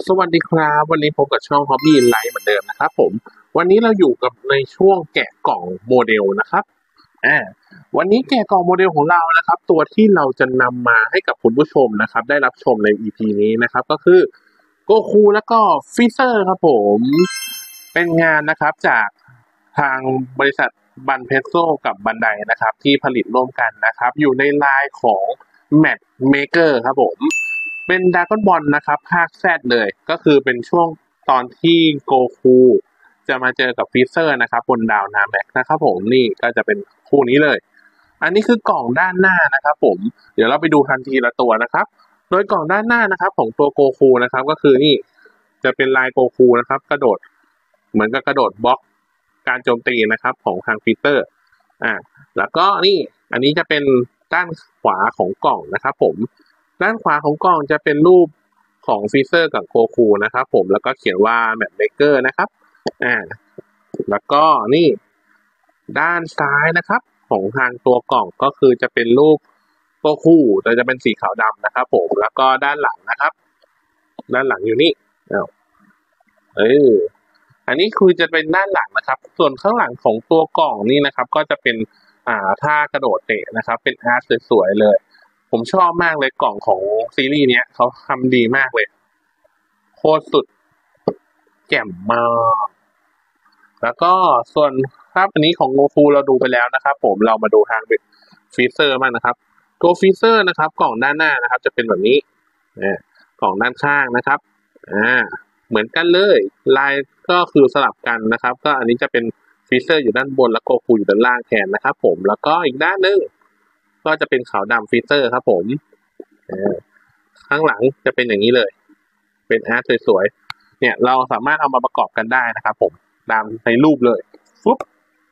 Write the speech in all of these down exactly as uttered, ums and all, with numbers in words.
สวัสดีครับวันนี้พบกับช่อง Hobby Life เหมือนเดิมนะครับผมวันนี้เราอยู่กับในช่วงแกะกล่องโมเดลนะครับอ่าวันนี้แกะกล่องโมเดลของเรานะครับตัวที่เราจะนำมาให้กับคุณผู้ชมนะครับได้รับชมใน อี พี นี้นะครับก็คือโกคูแล้วก็ฟิเซอร์ครับผมเป็นงานนะครับจากทางบริษัทบันเพโซกับบันไดนะครับที่ผลิตร่วมกันนะครับอยู่ในลายของแมทเมเกอร์ครับผมเป็นดราก้อนบอลนะครับภาคแซดเลยก็คือเป็นช่วงตอนที่โกคูจะมาเจอกับฟิเซอร์นะครับบนดาวนาแม็กนะครับผมนี่ก็จะเป็นคู่นี้เลยอันนี้คือกล่องด้านหน้านะครับผมเดี๋ยวเราไปดูทันทีละตัวนะครับโดยกล่องด้านหน้านะครับของตัวโกคูนะครับก็คือนี่จะเป็นลายโกคูนะครับกระโดดเหมือนกับกระโดดบล็อกการโจมตีนะครับของทางฟิเซอร์อ่าแล้วก็นี่อันนี้จะเป็นด้านขวาของกล่องนะครับผมด้านขวาของกล่องจะเป็นรูปของฟิเซอร์กับโกคูนะครับผมแล้วก็เขียนว่าแมทเมเกอร์นะครับอ่าแล้วก็นี่ด้านซ้ายนะครับของทางตัวกล่องก็คือจะเป็นรูปโกคูแต่จะเป็นสีขาวดำนะครับผมแล้วก็ด้านหลังนะครับด้านหลังอยู่นี่อ้าวเอออันนี้คือจะเป็นด้านหลังนะครับส่วนข้างหลังของตัวกล่องนี่นะครับก็จะเป็นอ่าท่ากระโดดเตะนะครับเป็นอาร์ตสวยๆเลยผมชอบมากเลยกล่องของซีรีส์เนี้ยเขาทำดีมากเลยโคตรสุดแจ่มมากแล้วก็ส่วนภาพอันนี้ของโกคูเราดูไปแล้วนะครับผมเรามาดูทางฟีเซอร์บ้างนะครับตัวฟีเซอร์นะครับกล่องด้านหน้านะครับจะเป็นแบบนี้นะกล่องด้านข้างนะครับอ่าเหมือนกันเลยลายก็คือสลับกันนะครับก็อันนี้จะเป็นฟีเซอร์อยู่ด้านบนแล้วโกคูอยู่ด้านล่างแทนนะครับผมแล้วก็อีกด้านนึงก็จะเป็นขาวดำฟีเซอร์ครับผมข้างหลังจะเป็นอย่างนี้เลยเป็นอาร์ตสวยๆเนี่ยเราสามารถเอามาประกอบกันได้นะครับผมตามในรูปเลยฟุ๊บ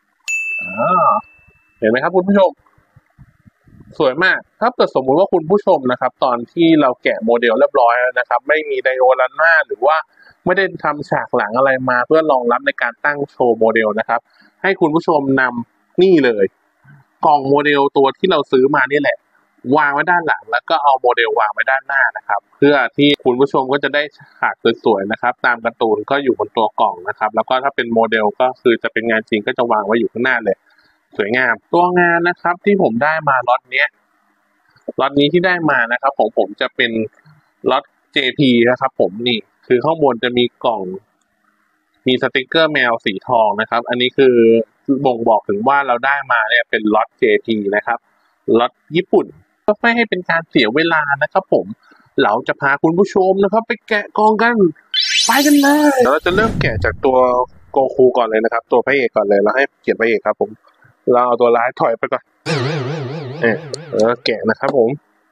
เห็นไหมครับคุณผู้ชมสวยมากถ้าเกิดสมมุติว่าคุณผู้ชมนะครับตอนที่เราแกะโมเดลเรียบร้อยแล้วนะครับไม่มีไดโอลันหน้าหรือว่าไม่ได้ทำฉากหลังอะไรมาเพื่อรองรับในการตั้งโชว์โมเดลนะครับให้คุณผู้ชมนำนี่เลยกล่องโมเดลตัวที่เราซื้อมานี่แหละวางไว้ด้านหลังแล้วก็เอาโมเดลวางไว้ด้านหน้านะครับเพื่อที่คุณผู้ชมก็จะได้ฉากสวยๆนะครับตามการ์ตูนก็อยู่บนตัวกล่องนะครับแล้วก็ถ้าเป็นโมเดลก็คือจะเป็นงานจริงก็จะวางไว้อยู่ข้างหน้าเลยสวยงามตัวงานนะครับที่ผมได้มาล็อตเนี้ยล็อตนี้ที่ได้มานะครับของผมจะเป็นล็อต เจ พี นะครับผมนี่คือข้างบนจะมีกล่องมีสติกเกอร์แมวสีทองนะครับอันนี้คือบ่งบอกถึงว่าเราได้มาเนี่ยเป็นล็อต เจ พี นะครับล็อตญี่ปุ่นก็ไม่ให้เป็นการเสียเวลานะครับผมเราจะพาคุณผู้ชมนะครับไปแกะกล่องกันไปกันเลยเราจะเริ่มแกะจากตัวโกคูก่อนเลยนะครับตัวพระเอกก่อนเลยเราให้เขียนพระเอกครับผมเราเอาตัวร้ายถอยไปก่อนเออแล้วแกะนะครับผม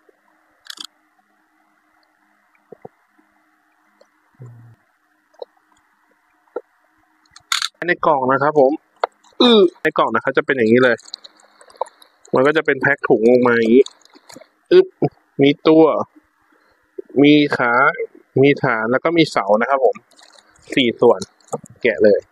ในกล่องนะครับผมอือในกล่องนะครับจะเป็นอย่างนี้เลยมันก็จะเป็นแพ็คถุงออกมาอย่างนี้อึ๊บมีตัวมีขามีฐานแล้วก็มีเสานะครับผมสี่ส่วนแกะเลย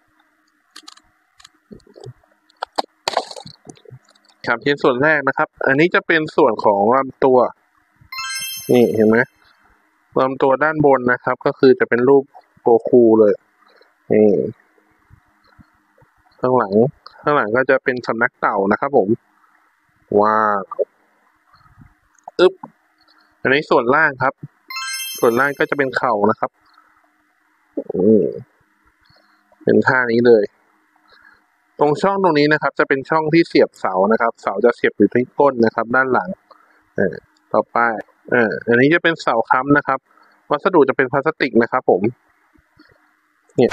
ครับชิ้นส่วนแรกนะครับอันนี้จะเป็นส่วนของลำตัวนี่เห็นไหมลำตัวด้านบนนะครับก็คือจะเป็นรูปโกคูเลยนี่ข้างหลังข้างหลังก็จะเป็นสำนักเต่านะครับผมว้าวอึ๊บอันนี้ส่วนล่างครับส่วนล่างก็จะเป็นเข่านะครับอืมเป็นท่านี้เลยตรงช่องตรงนี้นะครับจะเป็นช่องที่เสียบเสานะครับเสาจะเสียบอยู่ที่ก้นนะครับด้านหลังอ่าต่อไปอ่าอันนี้จะเป็นเสาค้ำนะครับวัสดุจะเป็นพลาสติกนะครับผมเนี่ย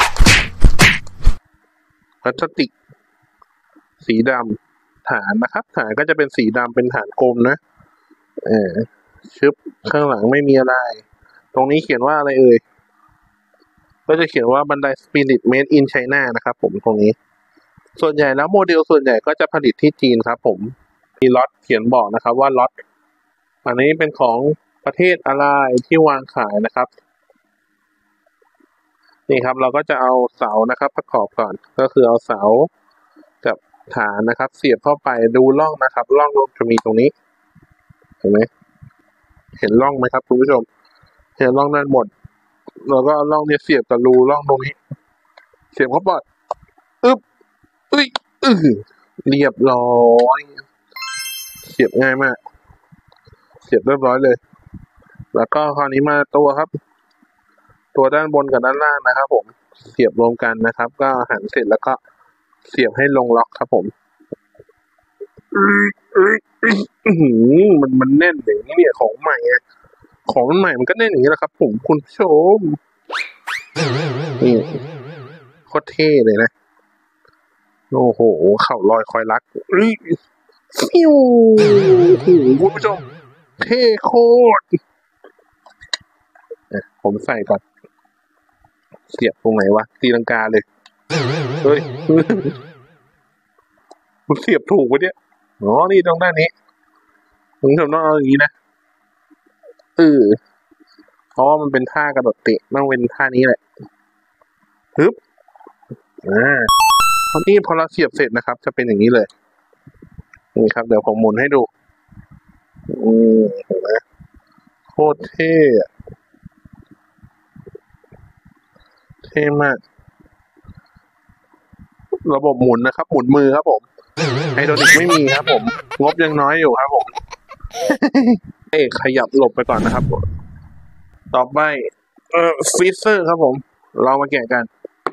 พลาสติกสีดำฐานนะครับฐานก็จะเป็นสีดำเป็นฐานกลมนะเออชึบข้างหลังไม่มีอะไรตรงนี้เขียนว่าอะไรเอ่ยก็จะเขียนว่าบันไดสปิริตเมดอินไชน่านะครับผมตรงนี้ส่วนใหญ่แล้วโมเดลส่วนใหญ่ก็จะผลิตที่จีนครับผมมีล็อตเขียนบอกนะครับว่าล็อตอันนี้เป็นของประเทศอะไรที่วางขายนะครับนี่ครับเราก็จะเอาเสานะครับประกอบก่อนก็คือเอาเสากับฐานนะครับเสียบเข้าไปดูร่องนะครับร่องจะมีตรงนี้เห็นไหมเห็นร่องไหมครับคุณผู้ชมเห็นร่องด้านบนเราก็ล่องเนี่ยเสียบกับรูล่องตรงนี้เสียบเข้าไปอึ๊บอึ้ยอื้อเรียบร้อยเสียบง่ายมากเสียบเรียบร้อยเลยแล้วก็คราวนี้มาตัวครับตัวด้านบนกับด้านล่างนะครับผมเสียบรวมกันนะครับก็หันเสร็จแล้วก็เสียบให้ลงล็อกครับผมมันมันแน่นอย่างนี้เนี่ยของใหม่ไงของใหม่มันก็แน่นอย่างนี้แหละครับผมคุณผู้ชมนี่โคตรเท่เลยนะโอ้โหเข่าลอยคอยรักฟิวคุณผู้ชมเท่โคตรผมใส่ก่อนเสียบตรงไหนวะตีลังกาเลยเฮ้ยคุณเสียบถูกปะเนี่ยอ๋อนี่ตรงด้านนี้ผมทำต้องเอาอย่างนี้นะเออเพราะว่ามันเป็นท่ากระโดดเตะต้องเป็นท่านี้แหละฮึบอ่าตอนนี้พอเราเสียบเสร็จนะครับจะเป็นอย่างนี้เลยนี่ครับเดี๋ยวผมหมุนให้ดูอืมเห็นไหมโคตรเท่เท่มากระบบหมุนนะครับหมุนมือครับผมไฮดรอลิกไม่มีครับผมงบยังน้อยอยู่ครับผมเอกขยับหลบไปก่อนนะครับต่อไปเอ่อฟีเซอร์ครับผมเรามาแกะกัน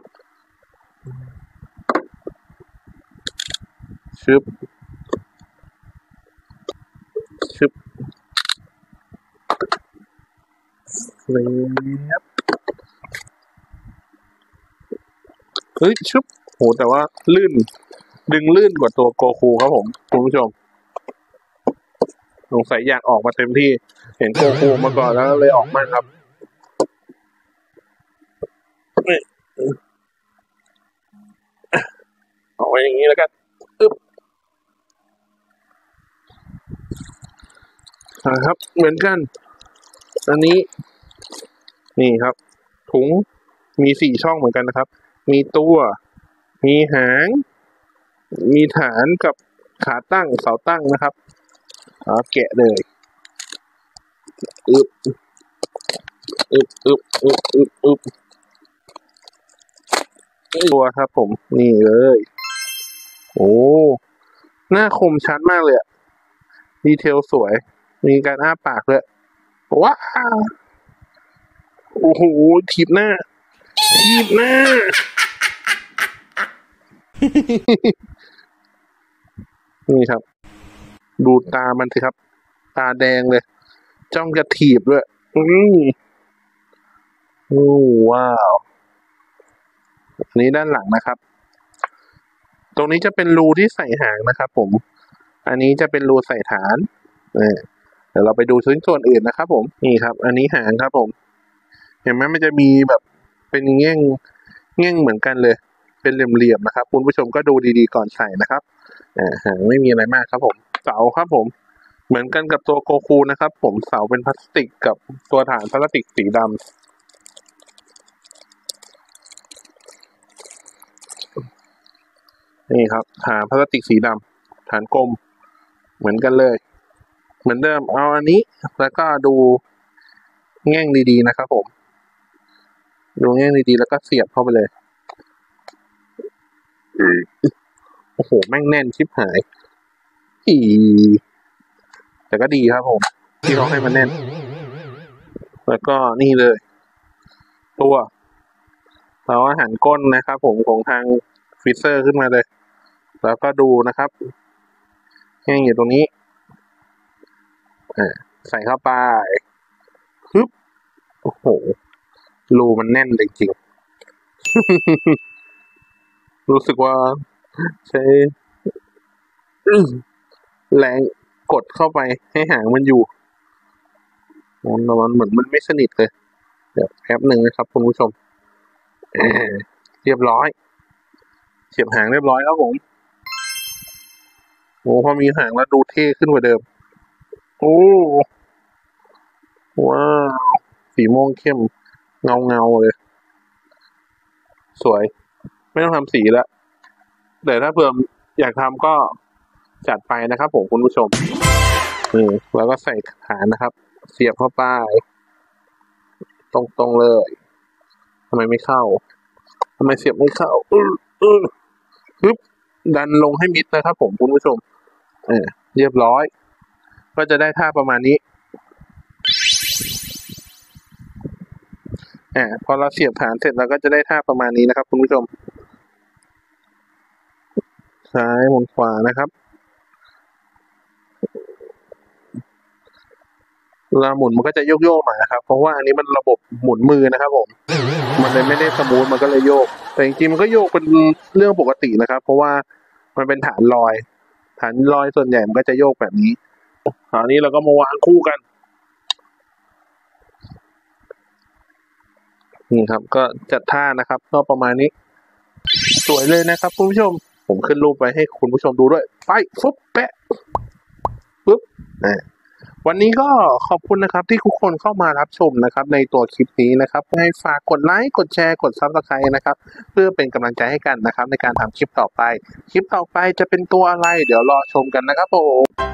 ชึบชึบครับเฮ้ยชึบโหแต่ว่าลื่นดึงลื่นกว่าตัวโกคูครับผมคุณผู้ชมสงสัยอยากออกมาเต็มที่เห็นโกคูมาก่อนแล้วเลยออกมาครับเอาไว้อย่างนี้แล้วกันอึ๊บครับเหมือนกันอันนี้นี่ครับถุงมีสี่ช่องเหมือนกันนะครับมีตัวมีหางมีฐานกับขาตั้งเสาตั้งนะครับเอาแกะเลยอึบอึบอึบอึบอึบอึบตัวครับผมนี่เลยโอ้หน้าคมชัดมากเลยอะดีเทลสวยมีการอ้าปากเลยว้าวโอ้โหถีบหน้าถีบหน้านี่ครับดูตามันสิครับตาแดงเลยจ้องจะถีบด้วยอืมโอ้ว้าวอันนี้ด้านหลังนะครับตรงนี้จะเป็นรูที่ใส่หางนะครับผมอันนี้จะเป็นรูใส่ฐานเดี๋ยวเราไปดูชิ้นส่วนอื่นนะครับผมนี่ครับอันนี้หางครับผมเห็นไหมมันจะมีแบบเป็นแง่งแง่งเหมือนกันเลยเป็นเหลี่ยมๆนะครับคุณผู้ชมก็ดูดีๆก่อนใส่นะครับอ่าหางไม่มีอะไรมากครับผมเสาครับผมเหมือนกันกับตัวโกคูนะครับผมเสาเป็นพลาสติกกับตัวฐานพลาสติกสีดำนี่ครับฐานพลาสติกสีดำฐานกลมเหมือนกันเลยเหมือนเดิมเอาอันนี้แล้วก็ดูแง่งดีๆนะครับผมดูแง่งดีๆแล้วก็เสียบเข้าไปเลยโอ้โหแม่งแน่นชิบหายอีแต่ก็ดีครับผมที่เขาให้มันแน่นแล้วก็นี่เลยตัวเราหันก้นนะครับผมของทางฟิเซอร์ขึ้นมาเลยแล้วก็ดูนะครับแง่งอยู่ตรงนี้อ่าใส่เข้าไปฮึบโอ้โหรูมันแน่นจริงๆรู้สึกว่าใช้แรงกดเข้าไปให้หางมันอยู่มันเหมือนมันไม่สนิทเลยเดี๋ยวแป๊บหนึ่งนะครับคุณผู้ชมเรียบร้อยเสียบหางเรียบร้อยแล้วผมโอ้พอมีหางแล้วดูเท่ขึ้นกว่าเดิมโอ้ว้าวสีม่วงเข้มเงาเงาเลยสวยไม่ต้องทำสีแล้วแต่ถ้าเพิ่มอยากทำก็จัดไปนะครับผมคุณผู้ชมนี่แล้วก็ใส่ฐานนะครับเสียบเข้าไปตรงๆเลยำไมไม่เข้าทำไมเสียบไม่เข้าเออเออฮึบดันลงให้มิดนะครับผมคุณผู้ชมเออเรียบร้อยก็จะได้ท่าประมาณนี้อ่าพอเราเสียบฐานเสร็จเราก็จะได้ท่าประมาณนี้นะครับคุณผู้ชมซ้ายหมุนขวานะครับเวลาหมุนมันก็จะโยกโยกหน่อยนะครับเพราะว่าอันนี้มันระบบหมุนมือนะครับผมมันเลยไม่ได้สมูทมันก็เลยโยกแต่จริงๆมันก็โยกเป็นเรื่องปกตินะครับเพราะว่ามันเป็นฐานลอยฐานลอยส่วนใหญ่มันก็จะโยกแบบนี้คราวนี้เราก็มาวางคู่กันนี่ครับก็จัดท่านะครับก็ประมาณนี้สวยเลยนะครับคุณผู้ชมผมขึ้นรูปไปให้คุณผู้ชมดูด้วยไปฟุบแปะปุ๊บอ่าวันนี้ก็ขอบคุณนะครับที่ทุกคนเข้ามารับชมนะครับในตัวคลิปนี้นะครับให้ฝากกดไลค์กดแชร์กดซับสไครต์นะครับเพื่อเป็นกำลังใจให้กันนะครับในการทำคลิปต่อไปคลิปต่อไปจะเป็นตัวอะไรเดี๋ยวรอชมกันนะครับผม